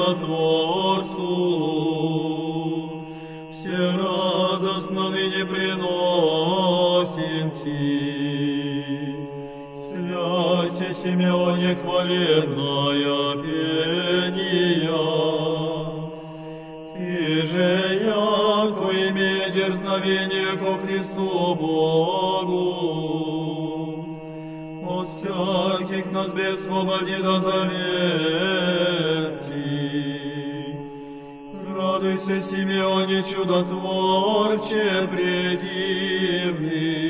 чудотворцу. Все радостно ныне приносим Ти. Святе Симеоне хваленная пения. Ты же, яко имея дерзновение ко Христу Богу, от всяких нас без свободы до завети. Радуйся, Симеоне, чудотворче предивный.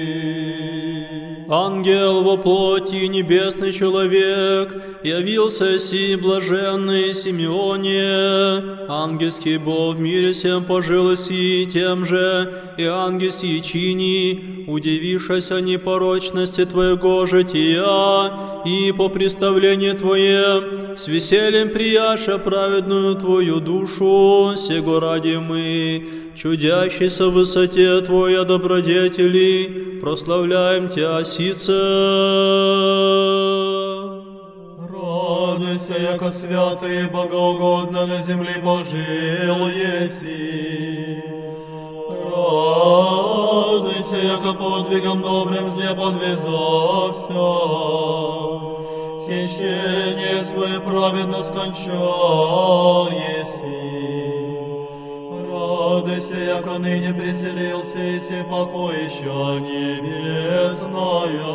Ангел во плоти, небесный человек, явился си блаженный Симеоне. Ангельский Бог в мире всем пожил си тем же, и ангельские чини, удивившись о непорочности Твоего жития, и по представлению Твоем, с весельем прияша праведную Твою душу, сего ради мы, чудящийся в высоте Твоя добродетели, прославляем Тя, Сице. Радуйся, яко святый и богоугодно на земле пожил еси. Радуйся, яко подвигом добрым зле подвязался. Течение свое праведно скончал еси. Радуйся, яко ныне преселился и все покоища небесная.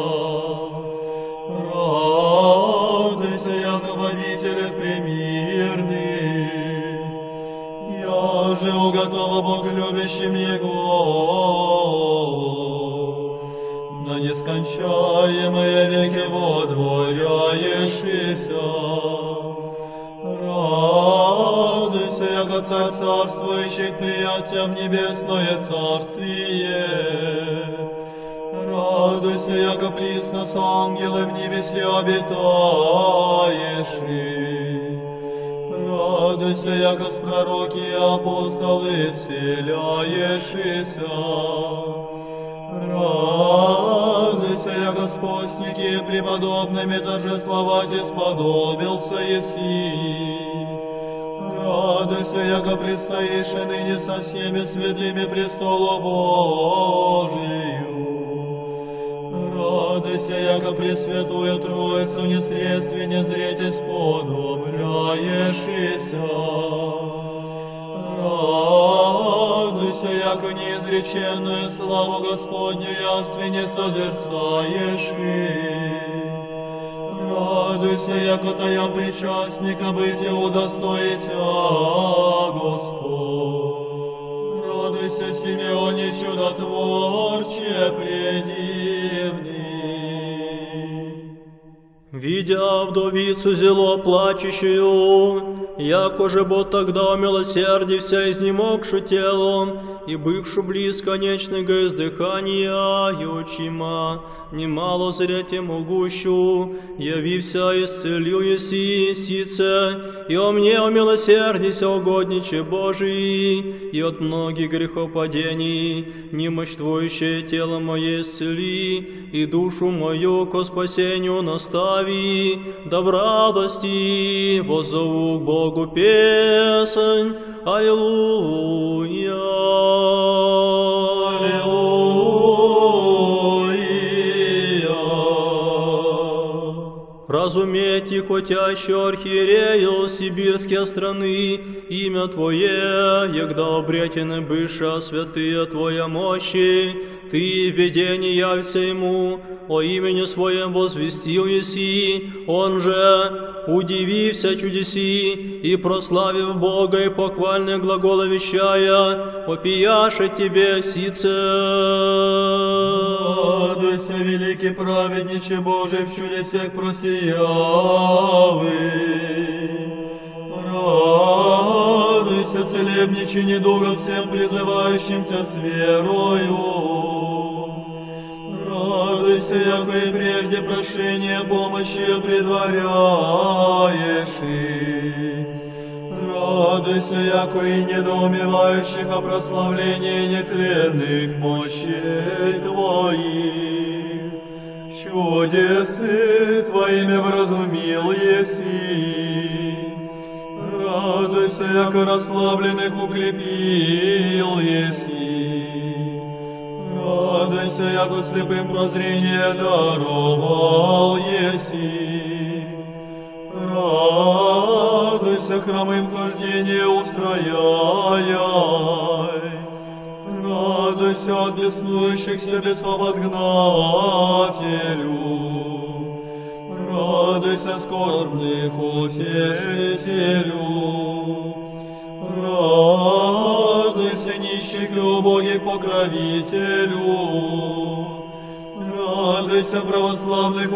Радуйся, яко в обителях премирный. Я же уготова Бог любящим Его на нескончаемые веки водворяешься. Радуйся, яко Царь царствующих, приятия в небесное царствие. Радуйся, яко присно с ангелы в небесе обитаешь. Радуйся, яко с пророки и апостолы вселяешься. Радуйся, яко с постники преподобными торжествовать исподобился еси. Радуйся, яко предстоишь и ныне со всеми святыми престолу Божию. Радуйся, яко Пресвятую Троицу несредственно зреть исподобляешься. Радуйся, яко неизреченную славу Господню яственне созерцаешь. Радуйся, яко Тая причастника быть удостоится Господь. Радуйся, Симеоне, чудотворче предивный. Видя вдовицу зело плачущую, яко же Бог тогда умилосердився, изнемогшу телом, и бывшу близ конечного издыхания, и очима, немало зреть могущу, явився и исцелил еси, Сице, и о мне умилосердися, угодниче Божий, и от многих грехопадений, немощь Твоющее тело мое исцели, и душу мою ко спасению настави, да в радости воззову к Богу песнь. Аллилуйя. Разуметь, хотящего архиерею сибирские страны, имя Твое, егда обретены быша святые Твоя мощи, Ты в видении явься ему, о имени Своем возвестил еси, он же, удивився чудеси, и прославив Бога, и похвальные глаголы вещая, попияше Тебе, Сице. Радуйся, великий праведниче Божий, в чудесах просиявы. Радуйся, целебниче недуга всем призывающим Тя с верою. Радуйся, яко и прежде прошение помощи предваряешь. Радуйся, яко и недоумевающих о прославлении нетленных мощей Твоих. Чудесы Твоими вразумил еси. Радуйся, яко расслабленных укрепил еси. Радуйся, яко слепым прозрение даровал еси. Радуйся, хромым хождение устрояй. Радуйся от беснующихся бесов отгнателю. Радуйся, скорбных утешителю. Радуйся, нищих и убогих покровителю. Радуйся, православных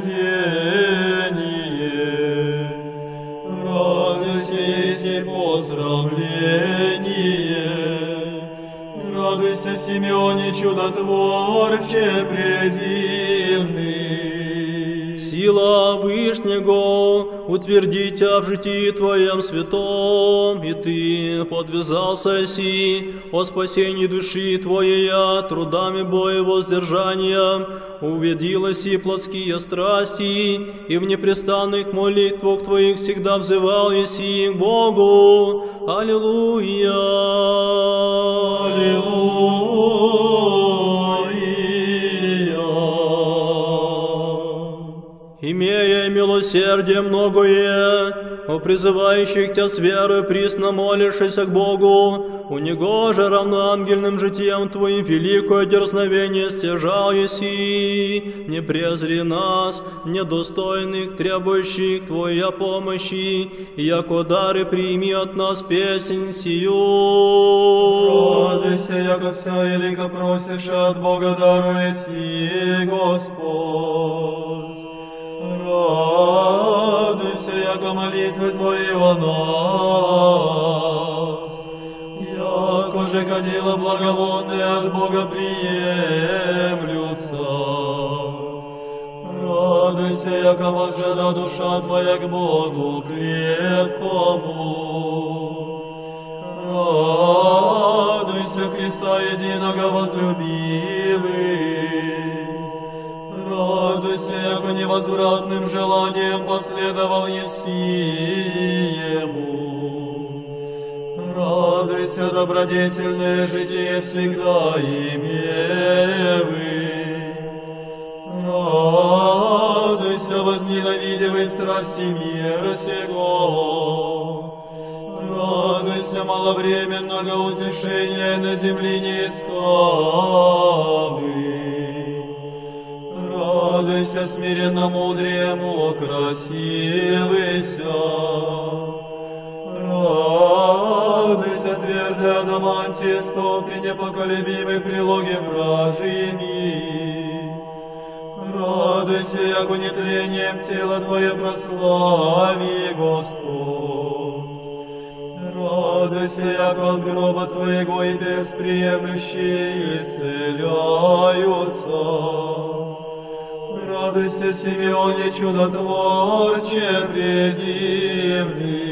утверждение. Радуйся, есть посрамление. Радуйся, Симеоне, чудотворче предивный. Сила Вышнего утверди тебя в житии Твоем святом, и Ты подвязался си о спасении души Твоей трудами боя воздержанием, уведила си плотские страсти, и в непрестанных молитвах Твоих всегда взывал еси к Богу. Аллилуйя! Имея милосердие многое, о призывающих тебя с верой присно молящийся к Богу, у Него же равноангельным житием Твоим великое дерзновение стяжал еси, не презри нас, недостойных, требующих Твоя помощи, яко дары прими от нас песень сию. Радуйся, яко вся велика просишь от Бога дарует ти, Господь. Радуйся, яко молитвы Твои о нас, яко же кадила благовонные от Бога приемлются. Радуйся, яко возжада душа Твоя к Богу крепкому. Радуйся, Христа единого возлюбивый. Радуйся, яко невозвратным желанием последовал еси ему. Радуйся, добродетельное житие всегда имевы. Радуйся, возненавидевый страсти мира сего. Радуйся, маловременного утешения на земле не искавы. Радуйся, смиренно мудрему, красивыйся. Радуйся, твердый адамантий, столпе непоколебимой прилоги вражьими. Радуйся, яко нетлением тела Твое прослави, Господь. Радуйся, яко от гроба Твоего и бесприемлющие исцеляются. Радуйся, Симеоне, чудотворче предивный.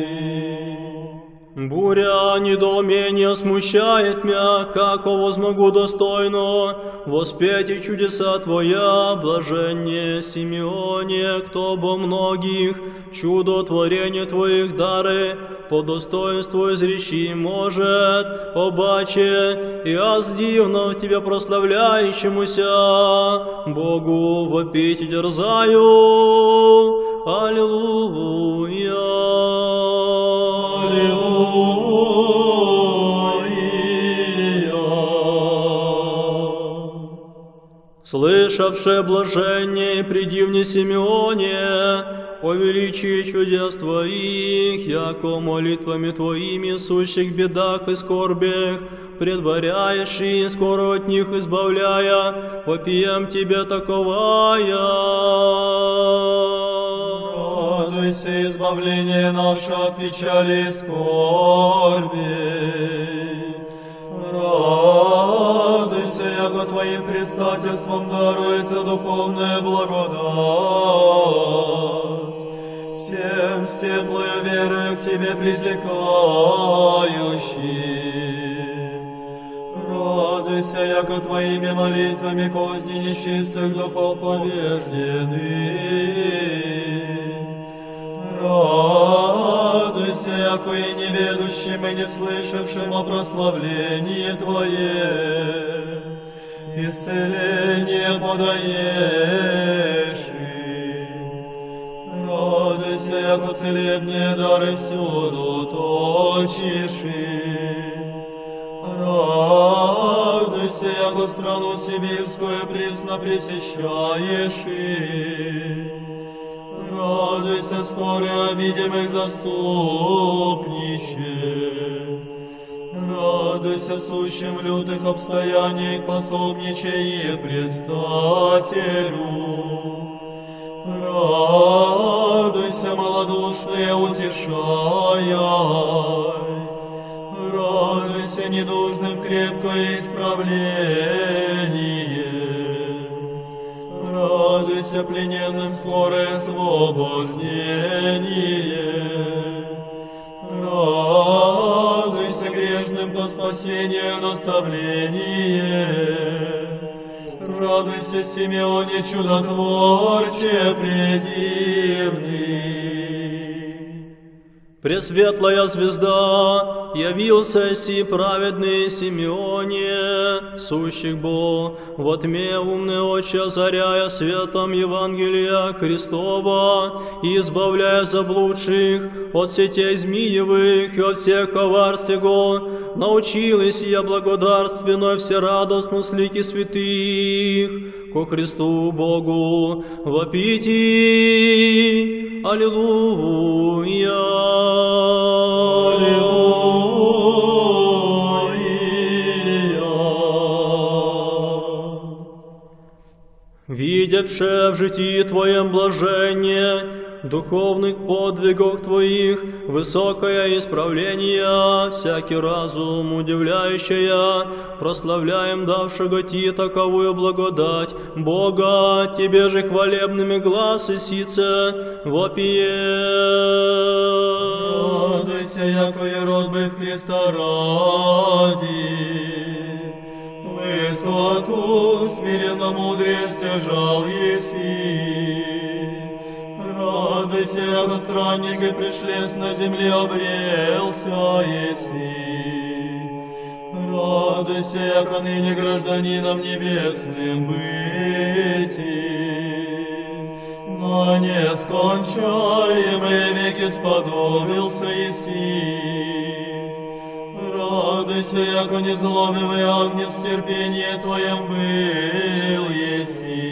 Буря недоумения смущает меня, како возмогу достойно воспеть и чудеса Твоя, блаженнее Симеоне, кто бо многих чудотворения Твоих дары по достоинству изречи может, обаче и аз дивно в Тебе прославляющемуся, Богу вопить дерзаю. Аллилуйя! Слышавше блажение, придивни Симеоне, о величии чудес Твоих, яко молитвами Твоими, сущих бедах и скорбях, предваряешь и скоро от них избавляя, вопием Тебе таковая. Радуйся, избавление наше от печали и скорби. Радуйся, яко Твоим предстательством даруется духовная благодать. Всем с теплою верою к Тебе призекающим. Радуйся, яко Твоими молитвами козни нечистых духов поверждены. Радуйся, яко и неведущим, и не слышавшим о прославлении Твое, исцеление подаешь. Радуйся, яко целебные дары всюду точишь. Радуйся, яко страну сибирскую присно пресещаешь. Радуйся, скоро обидимых заступнище. Радуйся, сущим в лютых обстояниях пособничай предстателю. Радуйся, малодушные, утешай. Радуйся, недужным крепкое исправление. Радуйся, плененным скорое освобождение. Радуйся, грешным по спасению наставление. Радуйся, Симеоне, чудотворче предивный. Пресветлая звезда, явился си праведный Симеоне, сущих Бог, во тьме умные очи озаряя светом Евангелия Христова, и избавляя заблудших от сетей змеевых и от всех коварств его, научилась я благодарственной всерадостно с лики святых, ко Христу Богу вопите. Аллилуйя! Аллилуйя! Видевше в житии Твоем блажение, духовных подвигах Твоих, высокое исправление, всякий разум удивляющая, прославляем давшего Ти таковую благодать, Бога, Тебе же хвалебными глаз и сице вопие. Радуйся, яко и род бы Христа ради, высоту смиренно мудрее стяжал еси. Радуйся, яко странник и пришлец на земле обрелся еси. Радуйся, яко ныне гражданином небесным быти. На нескончаемые веки сподобился еси. Радуйся, яко незлобивый агнец в терпении Твоем был еси.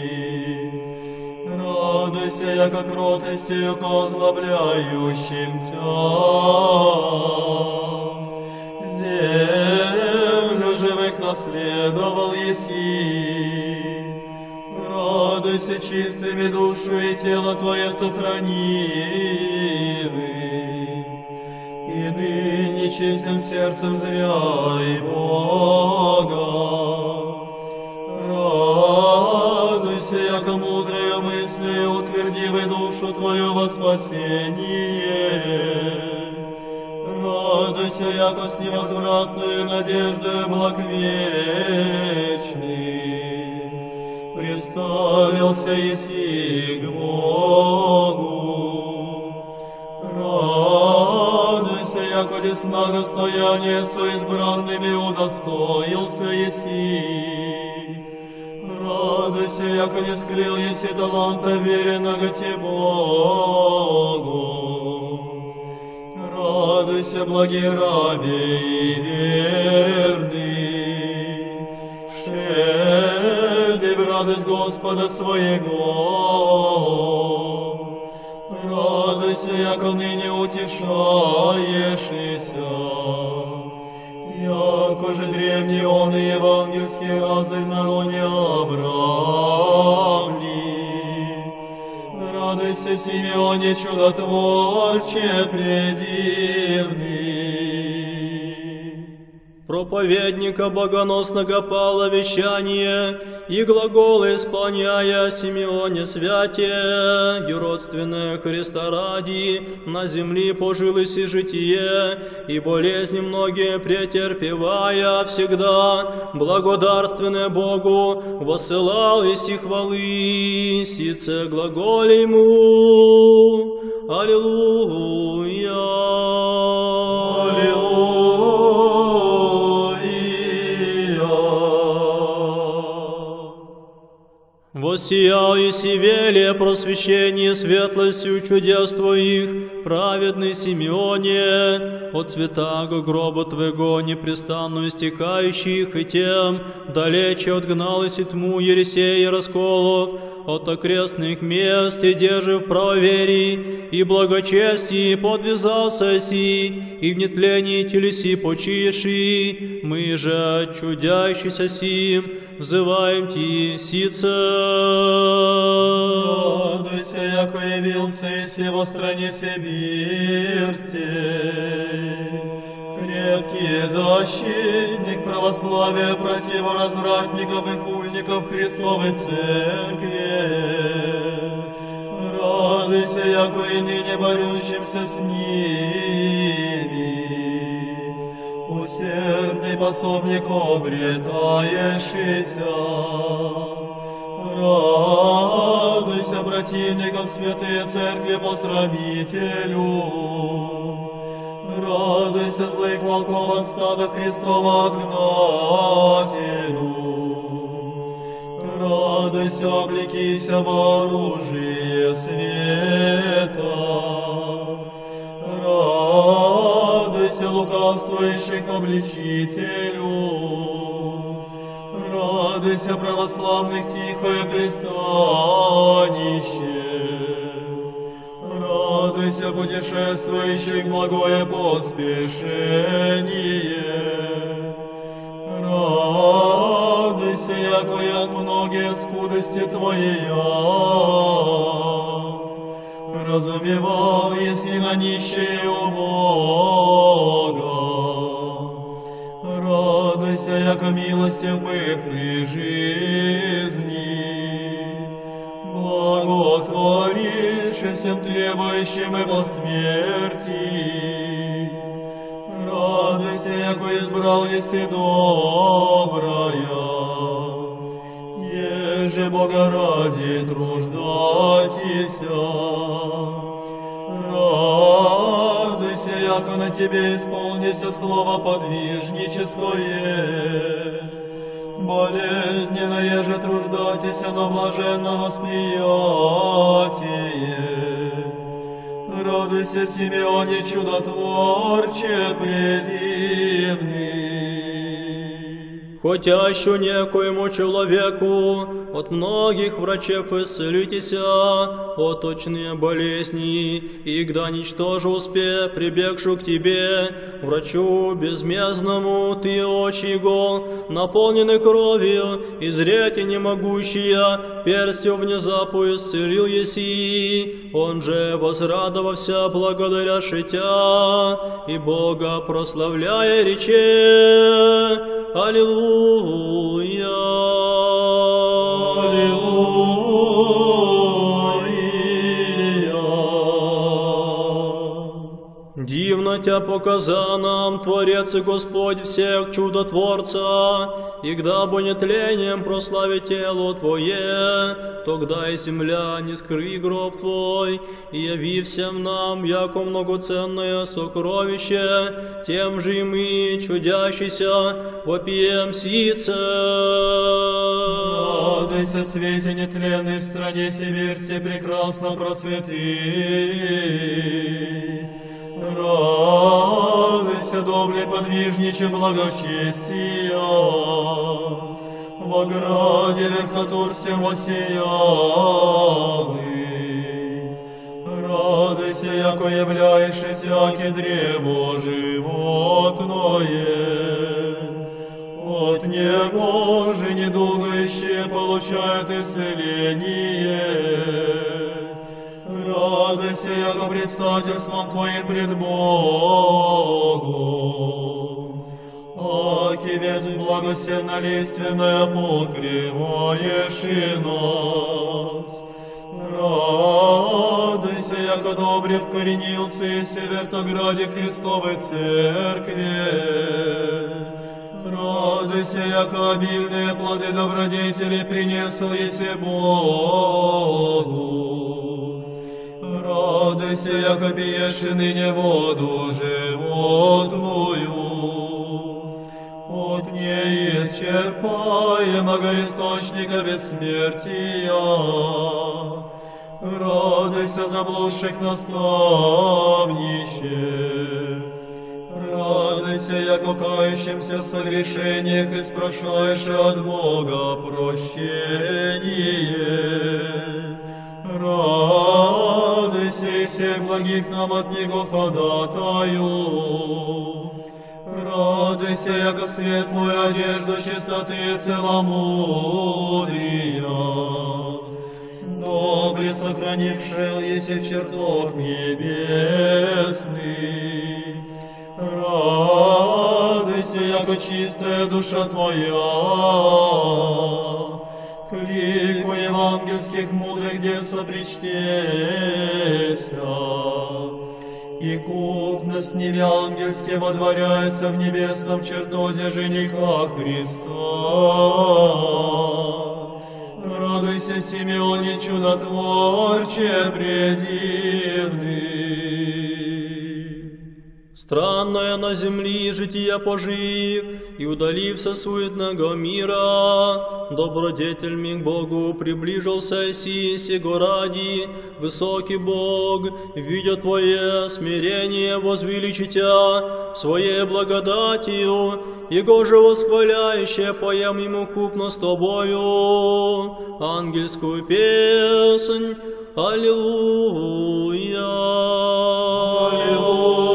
Радуйся, яко кротостью к озлобляющим Тя. Землю живых наследовал еси. Радуйся, чистыми душу и тело Твое сохранивы. И ныне чистым сердцем зряй Бога. Радуйся, яко мудрою мыслью утвердивай душу Твою во спасение. Радуйся, яко с невозвратною надеждою благ вечный приставился еси к Богу. Радуйся, яко десна достояния со избранными удостоился еси. Радуйся, яко не скрыл еси таланта веренного Те Богу. Радуйся, благий рабе и верный, шеды в радость Господа своего. Радуйся, яко ныне утешаешься, яко же древний он и евангельский разы в народе обравли. Радуйся, Симеоне, чудотворче предивный. Проповедника богоносного Павла вещание и глаголы исполняя Симеоне святие, и родственное Христа ради, на земли пожилось и житие, и болезни многие претерпевая всегда, благодарственное Богу, воссылал и си хвалы, сице глаголе ему. Аллилуйя. Воссияй сивелие просвещение светлостью чудес Твоих, праведный Симеоне, от святаго гроба Твоего непрестанно истекающих, и тем далече отгналась и тьму ересей и расколов, от окрестных мест, и держи в правоверии и благочестии подвязался си, и в нетлении телеси почиши, мы же, чудящийся сим, взываем Ти, сице. Радуйся, яко явился и сего стране Сибирстей, крепкий защитник православия противоразвратников и хульников Христовой Церкви. Радуйся, яко и ныне борющимся с ними, усердный пособник обретаешься. Радуйся, противников святые Церкви посрамителю. Радуйся, злых волков от стада Христова гнателю. Радуйся, облекися в оружие света. Радуйся, лукавствующих обличителю. Радуйся, православных тихое пристанище. Радуйся, путешествующих благое поспешение. Радуйся, яко як многие скудости Твоя. Разумевал, если на нищие у Бога. Радуйся, яко милости быв при жизни. Благотворишь всем требующим и по смерти. Радуйся, яко избрал еси добрая. Еже Бога ради труждатися. Радуйся, яко на Тебе исполнися слово подвижническое. Болезненно еже труждатися, но блаженно восприятие. Радуйся, Симеоне, чудотворче предивный. Хотя еще некоему человеку от многих врачев исцелитеся, от точные болезни, и когда ничтоже успе, прибегшу к Тебе, врачу безмездному, Ты очи его, наполнены кровью, и зреть и не могущая, перстью внезапу исцелил еси, он же возрадовался благодаря Тя, и Бога прославляя рече. Аллилуйя. Дивно Тя показа нам, Творец и Господь всех чудотворца, и гда бы нетлением прославить тело Твое, тогда и земля не скрый гроб Твой, и яви всем нам, яко многоценное сокровище, тем же и мы, чудящийся, вопием сице. Радуйся, свете нетленный в стране Сибирсте, прекрасно просвети. Радуйся, добле подвижниче благочестия, во граде верхотурствем воссиялый. Радуйся, яко являешься всяке древо животное. От него же недугающие получают исцеление. Радуйся, яко предстательством Твоим пред Богом. Аки ветвь благосенно-лиственная покрываешь и нас. Радуйся, яко добре вкоренился и в Вертограде Христовой Церкви. Радуйся, яко обильные плоды добродетели принесл еси Богу. Радуйся, яко пьешь и ныне воду животную, от неисчерпаемого источника бессмертия. Радуйся, заблудших наставнище, радуйся, яко кающимся в согрешениях и спрошаешь от Бога прощение. Радуйся, и всех благих нам от Него ходатаю. Радуйся, яко светлую одежду чистоты и целомудрия, добре сохранивший еси в чертог небесных. Радуйся, яко чистая душа твоя, к лику евангельских мудрых дел сопричтеся, и купно с ними ангельски водворяется в небесном чертозе жениха Христа. Радуйся, Симеоне, чудотворче предивный. Странное на земли жития пожив, и удалився суетного мира, добродетельми к Богу приближился сего ради, высокий Бог, видя Твое смирение, возвеличитя своей благодатью, Его же восхваляющее поем Ему купно с Тобою ангельскую песнь. Аллилуйя! Аллилуйя!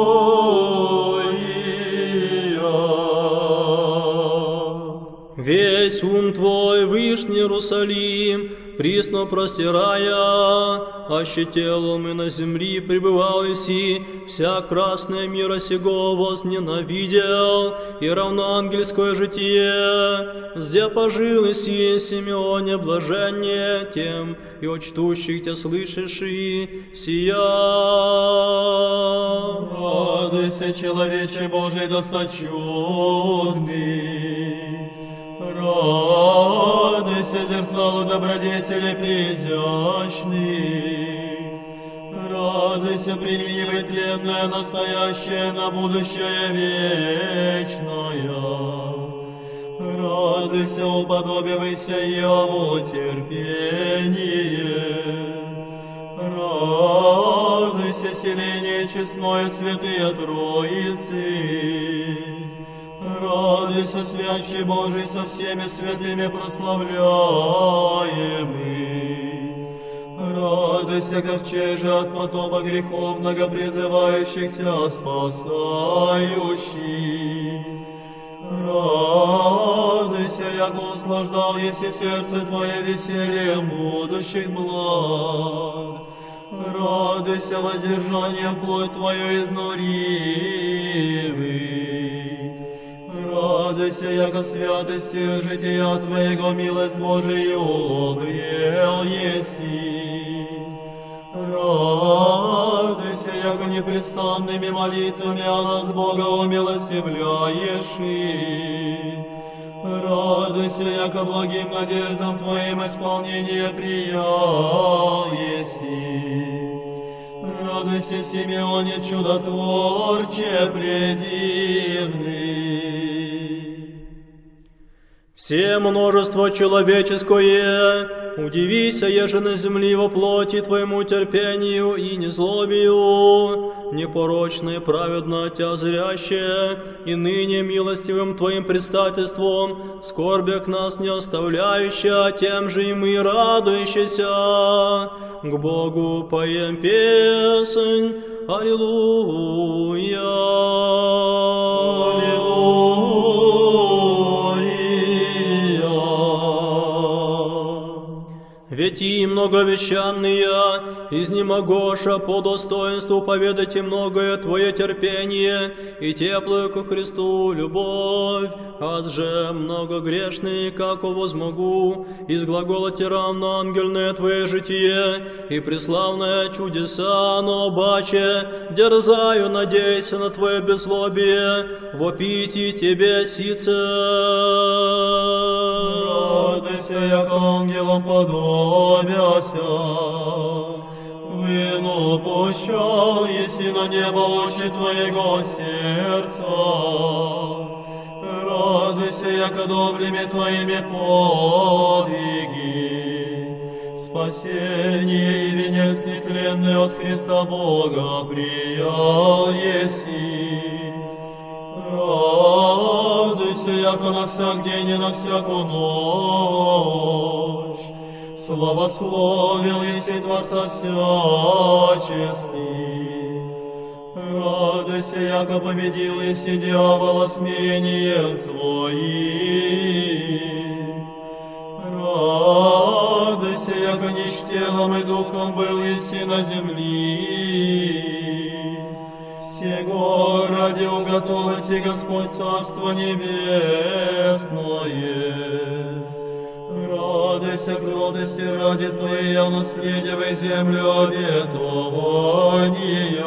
Весь ум Твой, вышний Иерусалим, присно простирая, аще телом и на земли пребывал иси, вся красная мира сего возненавидел, и равноангельское житие, где пожил иси Симеоне блажение тем, и от чтущих Тебя слышащи сия. Радуйся, человече Божий досточудный, радуйся, зерцало добродетели преизящный, радуйся, применивый тленное настоящее на будущее вечное, радуйся, уподобивайся Яву терпение, радуйся, селение честное святые Троицы, радуйся, святче Божий, со всеми святыми прославляемый. Радуйся, ковчеже от потопа греховного, призывающих Тебя спасающий. Радуйся, яко услаждал еси сердце Твое весельем будущих благ. Радуйся, воздержанием плоть Твою изнуривый. Радуйся, яко святостью жития Твоего милость Божию обрел еси. Радуйся, яко непрестанными молитвами о нас Бога умилостивляешь. Радуйся, яко благим надеждам Твоим исполнение приял еси. Радуйся, Симеоне, чудотворче предивный. Все множество человеческое, удивися, еже на земли во плоти Твоему терпению и незлобию, непорочно и праведно Тя зряще, и ныне милостивым Твоим предстательством, в скорбях нас не оставляющая, тем же и мы радующийся, к Богу поем песнь. Аллилуйя! Ведь и многовещанные, изнемогоша по достоинству поведать и многое Твое терпение, и теплую ко Христу любовь, ад же многогрешный, како возмогу, из глагола равно ангельное Твое житие, и преславное чудеса, но баче, дерзаю, надейся на Твое беззлобие, вопити Тебе сице. Радуйся, яко ангелам подобяся, вину упущал, еси на небо очи Твоего сердца. Радуйся, яко доблими Твоими подвиги. Спасение и венец нетленный от Христа Бога приял еси. Радуйся, яко на всяк день и на всякую ночь славословил еси Творца всяческий. Радуйся, яко победил еси дьявола смирением своим. Радуйся, яко нищ телом и духом был еси на земли. Сего ради уготовить и Господь Царство Небесное. Радуйся, кротости ради Твоей, наследивай землю обетования.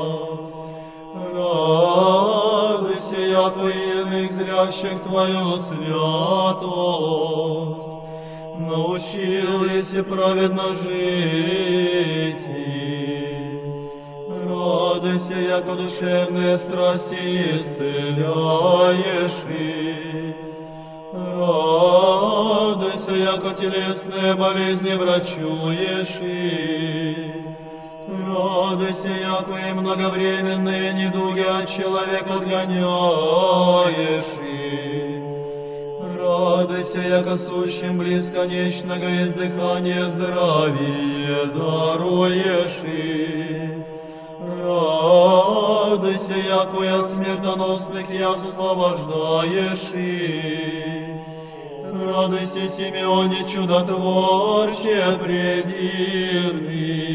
Радуйся, яко иных зрящих Твою святость. Научил еси праведно жить. Радуйся, яко душевные страсти исцеляешь. Радуйся, яко телесные болезни врачуешь. Радуйся, яко и многовременные недуги от человека отгоняешь. Радуйся, яко сущим близконечного издыхания здравие даруешь. Радуйся, яко и от смертоносных я освобождаешь. Радуйся, Симеоне, чудотворче предивный.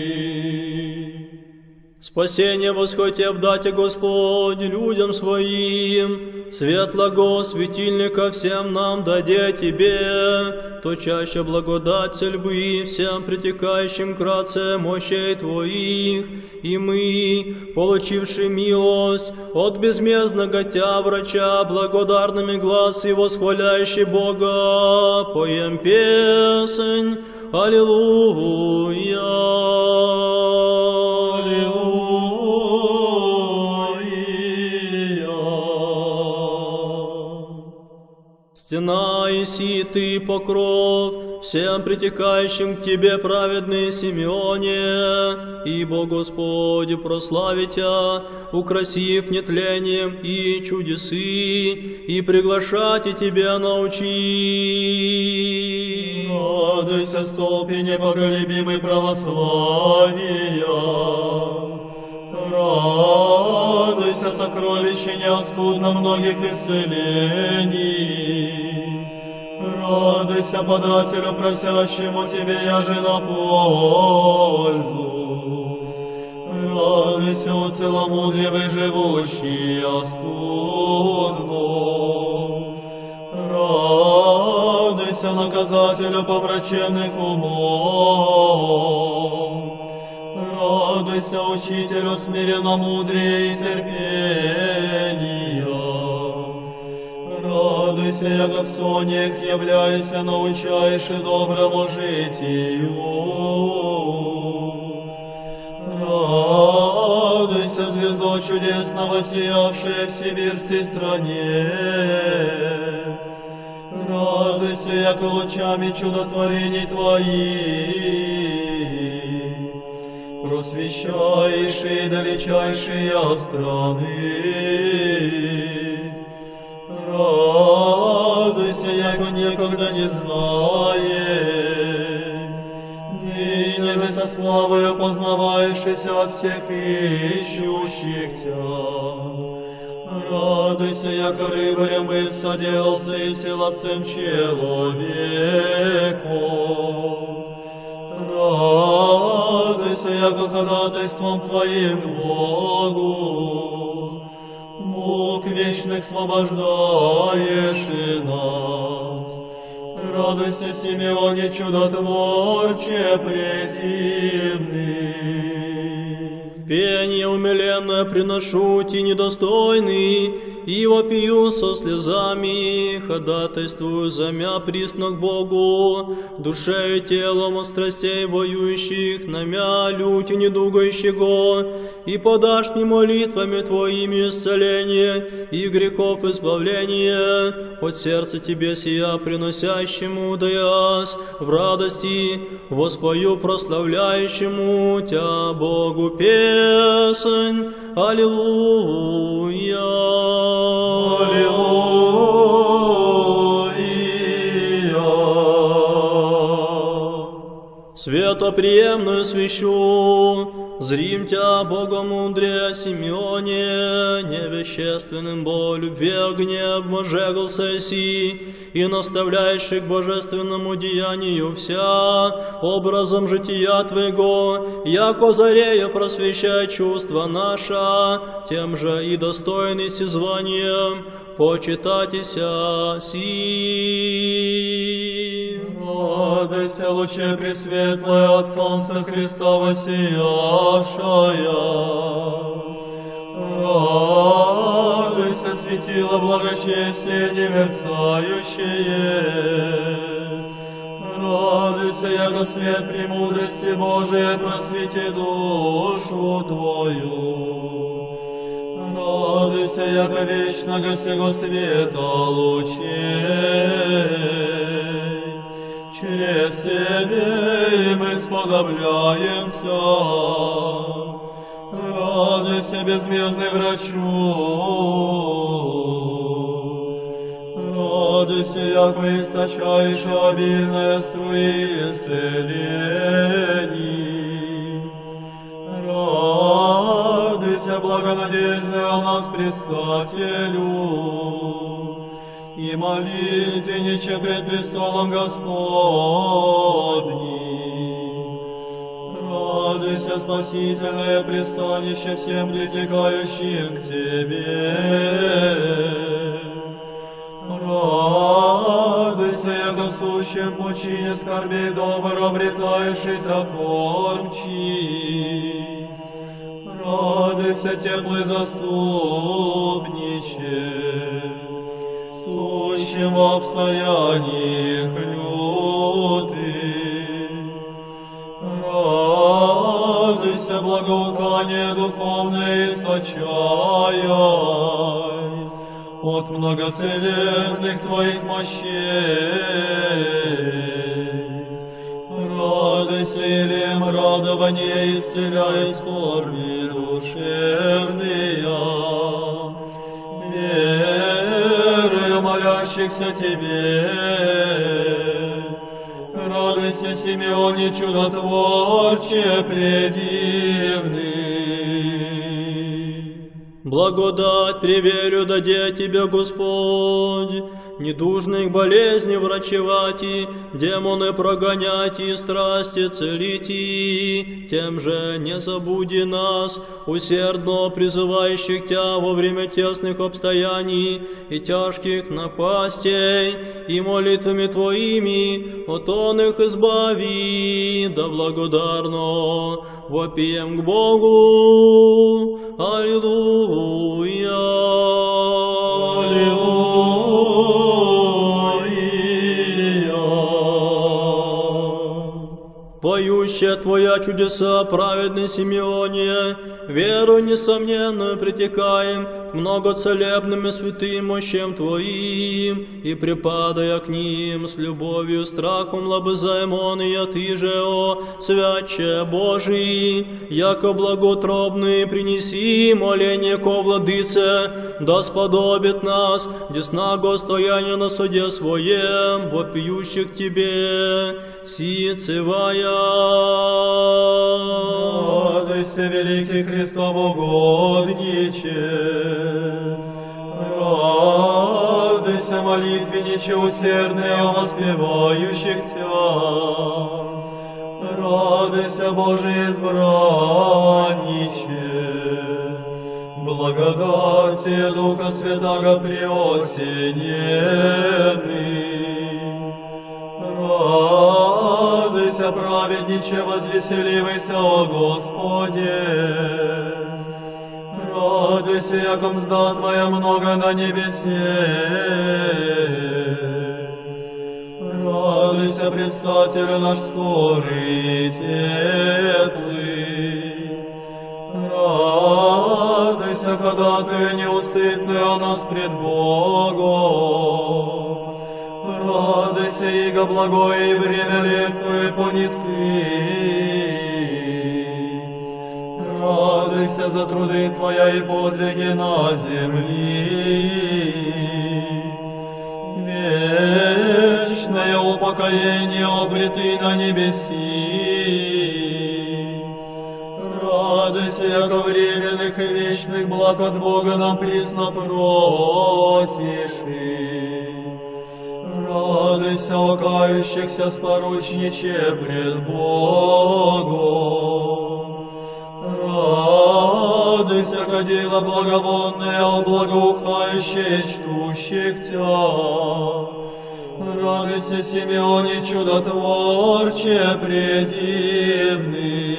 Спасение восхотев дате Господь людям своим, светлого светильника всем нам даде Тебе, то чаще благодатель бы всем притекающим кратце мощей Твоих, и мы, получивши милость от безмездного Тя врача, благодарными глаз и восхваляющий Бога, поем песнь Аллилуйя. Стена еси Ты покров всем притекающим к Тебе, праведный Симеоне, ибо Господь прославит Тя, украсив нетлением и чудесы, и приглашать и Тебя научи. Радуйся, столпе непоколебимый православия. Радуйся, сокровище неоскудно многих исцелений. Радуйся, подателю, просящему Тебе, яже на пользу. Радуйся, о целомудревый, живущий остудно. Радуйся, наказателю помраченных умом. Радуйся, учителю смиренно мудрее и терпения. Радуйся, яко в сонек являйся, научаешь и доброму житию. Радуйся, звездо чудесного, сиявшая в сибирской стране. Радуйся, яко лучами чудотворений Твоих просвещающие далечайшие страны. Радуйся, яко некогда не знае, ныне же со славою познаваешься от всех ищущих Тя. Радуйся, яко рыбарем быв соделался и селовцем человеком. Радуйся, яко ходатайством Твоим Богу мук вечных освобождаешь и нас. Радуйся, Симеоне, чудотворче предивный. Пение умиленное приношу Ти недостойный, и вопию со слезами, ходатайствую за мя присно к Богу, душею и телом от страстей воюющих, на мя лють и недугающего, и подашь мне молитвами Твоими исцеление и грехов избавление, от сердца Тебе сия приносящему, да яс в радости воспою прославляющему Тя Богу песнь. Аллилуйя. Светоприемную свящу, зрим Тя, Богомудрия Симеоне, невещественным бо любви гнев возжегался си, и наставляющий к божественному деянию вся, образом жития Твоего, яко зарея просвещай чувства наша, тем же и достойный си званием, почитатися си. Радуйся, луче пресветлое от солнца Христа воссиявшая. Радуйся, светило благочестия немерцающее. Радуйся, яко свет премудрости Божией просвети душу твою. Радуйся, яко вечного сего света лучей. Через Тебе мы сподобляемся. Радуйся, безмездный врачу. Радуйся, яко источаешь обильные струи исцелений. Радуйся, благонадежный о нас предстателю. И молитвенниче пред престолом Господним. Радуйся, спасительное пристанище всем притекающим к Тебе. Радуйся, яко сущим пучине скорбей добр обретающийся кормчий. Радуйся, теплый заступниче, сущим в обстояниях лютых. Радуйся, благоухание духовное источай от многоцелебных Твоих мощей. Радуйся, елем радование, исцеляй скорби душевные. Верою молящихся Тебе. Радуйся, Симеоне, чудотворче предивный. Благодать преверю даде Тебе, Господь, недужных болезней врачевать и демоны прогонять и страсти целить и тем же не забуди нас, усердно призывающих Тя во время тесных обстояний и тяжких напастей, и молитвами Твоими от он их избави, да благодарно вопием к Богу. Аллилуйя. Поющая Твоя чудеса, праведный Симеоне, веру несомненную притекаем к многоцелебным и святым мощам Твоим, и припадая к ним с любовью, страхом лобызаем он, и Ты же, о святче Божий, яко благотробный принеси моление ко Владыце, да сподобит нас десна Гостояния на суде Своем, вопиющих Тебе, сицевая. Радуйся, великий Христов угодниче. Радуйся, молитвенниче усердные, воспевающих Тя. Радуйся, Божий избранниче. Благодати Духа Святаго преосененный. Радуйся, праведниче, возвеселивайся, о Господе. Радуйся, яко мзда Твоя много на небесе. Радуйся, предстатель наш скорый, теплый. Радуйся, ходатую неусытную о нас пред Богом. Радуйся, иго благое и время легкое понеси. Радуйся за труды Твоя и подвиги на земли. Вечное упокоение обреты на небеси. Радуйся, яко временных и вечных благ от Бога нам присно просишь. Радуйся, о кающихся споручниче пред Богом. Радуйся, кадила благовонная, о благоухающее чтущих Тя. Радуйся, Симеоне, чудотворче предивный.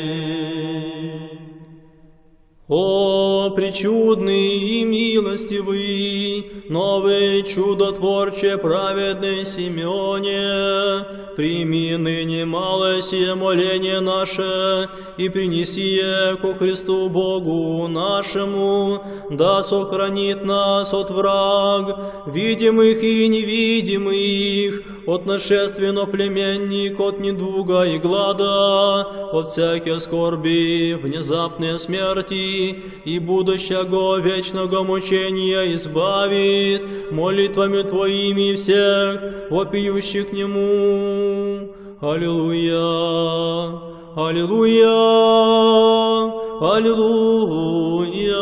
О, пречудный и милостивый, новый чудотворче праведный Симеоне, прими ныне малое сие моление наше и принеси ко Христу Богу нашему, да сохранит нас от враг, видимых и невидимых, от нашествия племенник, от недуга и глада, от всякой скорби, внезапной смерти, и будущего вечного мучения избавит молитвами Твоими всех, вопиющих к Нему. Аллилуйя! Аллилуйя! Аллилуйя!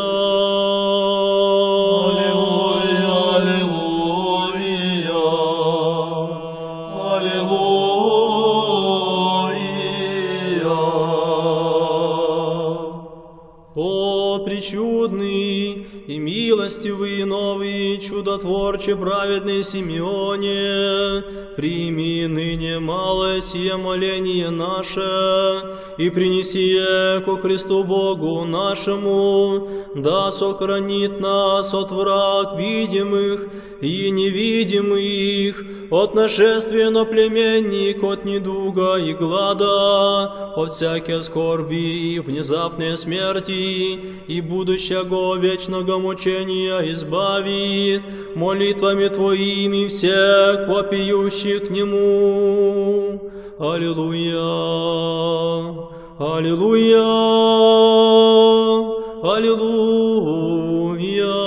Пречудный и милостивый, новый, чудотворче праведный Симеоне, прими ныне малое сие моление наше и принеси ко Христу Богу нашему, да сохранит нас от враг видимых и невидимых, от нашествия племенник, от недуга и глада, от всякой скорби и внезапной смерти, и будущего вечного мучения избавит молитвами Твоими всех вопиющих к Нему. Аллилуйя! Аллилуйя! Аллилуйя!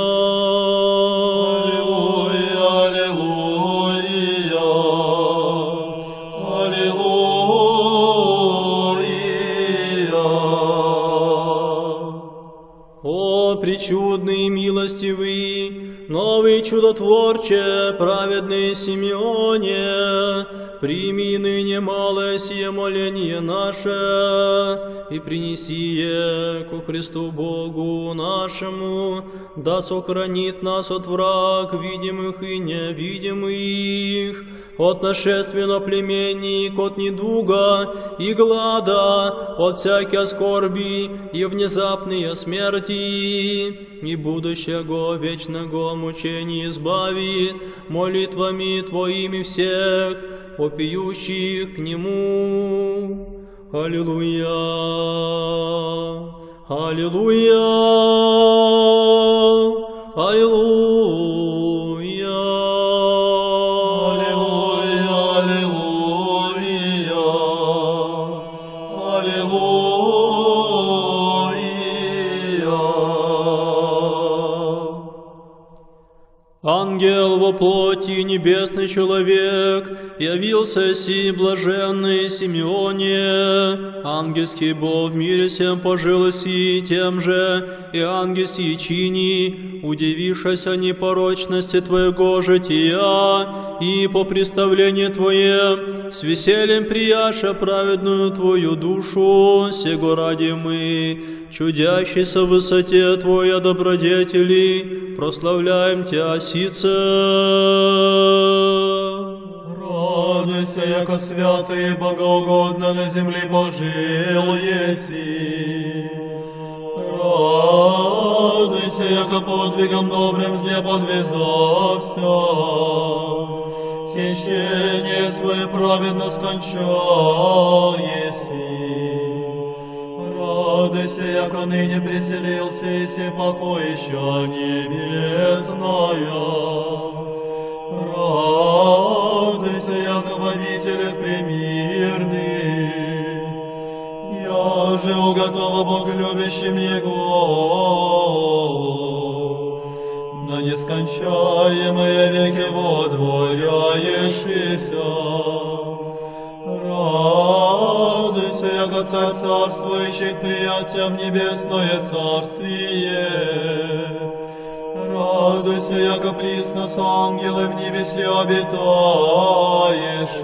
Пречудный, милостивый, новый чудотворче, праведный Симеоне, прими ныне малое сие моление наше и принеси ко Христу Богу нашему, да сохранит нас от враг видимых и невидимых, от нашествия племенник, от недуга и глада, от всякой скорби и внезапной смерти, и будущего вечного мучения избавит молитвами Твоими всех, вопиющих к Нему. Аллилуйя! Аллилуйя! Аллилуйя! Ангел во плоти, небесный человек, явился си блаженный Симеоне, ангельский Бог в мире всем пожил си тем же, и ангельские чини, удивившись о непорочности Твоего жития, и по представлению Твоем, с весельем прияша праведную Твою душу, сего ради мы, чудящийся в высоте Твоя добродетели, прославляем Тя сице. Радуйся, яко святый и богоугодно на земле пожил еси. Радуйся, Радуйся, яко подвигом добрым зле подвязався, течение свое праведно скончал еси. Радуйся, яко ныне преселился и се покоища небесная. Радуйся, яко обитель примирный, я же уготова Бог любящим Его, на нескончаемые веки водворяешься. Радуйся, яко Царь царствующих, приятия в небесное царствие. Радуйся, яко присно с ангелы в небесе обитаешь.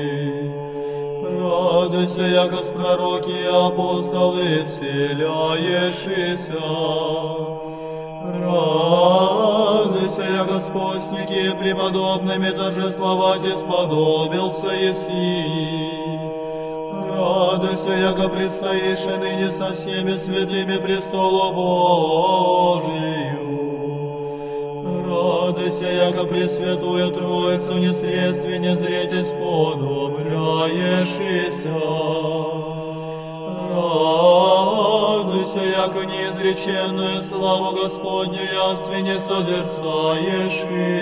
Радуйся, яко с пророки и апостолы вселяешься. Радуйся, яко с постники преподобными торжествовать исподобился еси. Радуйся, яко предстоишь и ныне со всеми святыми престолу Божию. Радуйся, яко Пресвятую Троицу несредстве не зреть исподобляешься. Радуйся, яко неизреченную славу Господню ястве созерцаешь.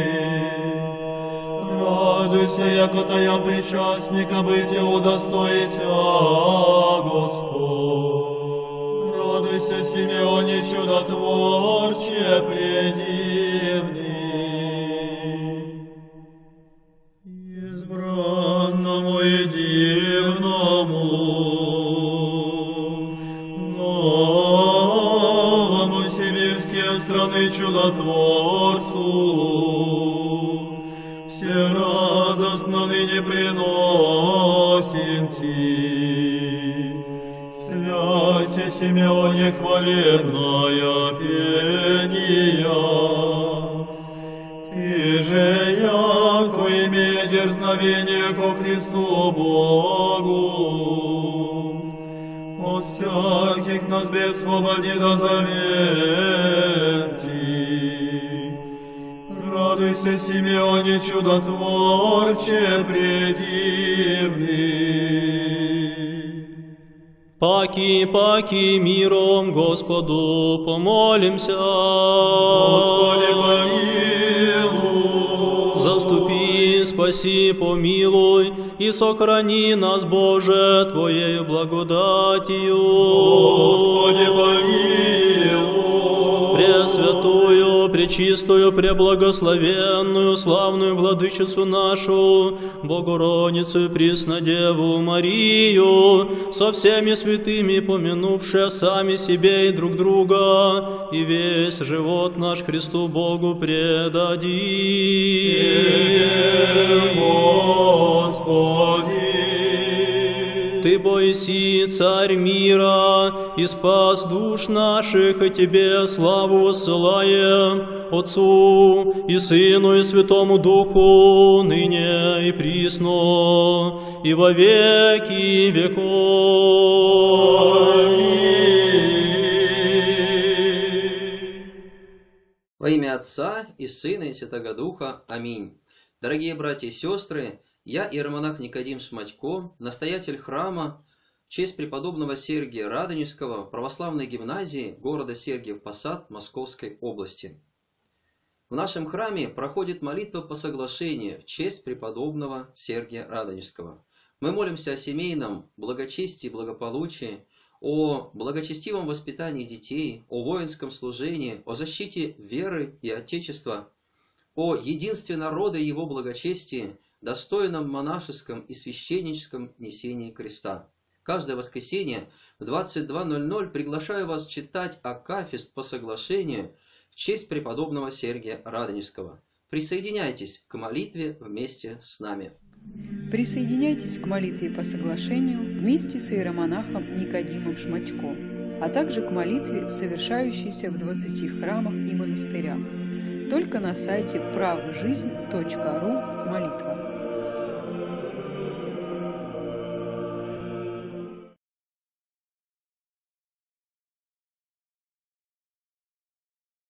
Радуйся, яко тая причастника быть удостоится Господь. Радуйся, Симеоне чудотворче предивный. Избранному и дивному, новому сибирские страны чудотворцу, все радостно ныне приносим Ти. Святе Симеоне хвалебная пения, Ты же, яко имея дерзновение ко Христу Богу, от всяких нас без свободи да завети. Радуйся, Симеоне чудотворче предивный. Паки миром Господу помолимся. Господи, помилуй. Заступи, спаси, помилуй, и сохрани нас, Боже, Твоею благодатью. Господи, помилуй. Пресвятую, пречистую, преблагословенную, славную владычицу нашу, Богородицу и Преснодеву Марию, со всеми святыми помянувшие сами себе и друг друга, и весь живот наш Христу Богу предадим. Господи. Ты бойся, Царь мира, и спас душ наших, и Тебе славу воссылаем, Отцу и Сыну и Святому Духу, ныне и присно, и во веки веков. Во имя Отца и Сына и Святого Духа. Аминь. Дорогие братья и сестры, я, иеромонах Никодим Шматько, настоятель храма в честь преподобного Сергия Радонежского православной гимназии города Сергиев Посад Московской области. В нашем храме проходит молитва по соглашению в честь преподобного Сергия Радонежского. Мы молимся о семейном благочестии и благополучии, о благочестивом воспитании детей, о воинском служении, о защите веры и Отечества, о единстве народа и его благочестии, достойном монашеском и священническом несении креста. Каждое воскресенье в 22:00 приглашаю вас читать акафист по соглашению в честь преподобного Сергия Радонежского. Присоединяйтесь к молитве вместе с нами. Присоединяйтесь к молитве по соглашению вместе с иеромонахом Никодимом Шматько, а также к молитве, совершающейся в 20 храмах и монастырях. Только на сайте pravjжизнь.ру молитва.